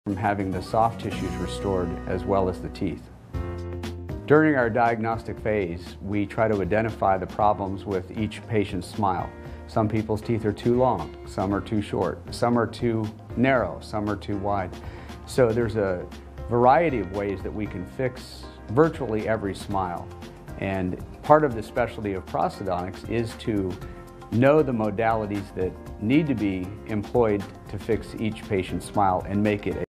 from having the soft tissues restored as well as the teeth. During our diagnostic phase, we try to identify the problems with each patient's smile. Some people's teeth are too long, some are too short, some are too narrow, some are too wide. So there's a variety of ways that we can fix virtually every smile. And part of the specialty of prosthodontics is to know the modalities that need to be employed to fix each patient's smile and make it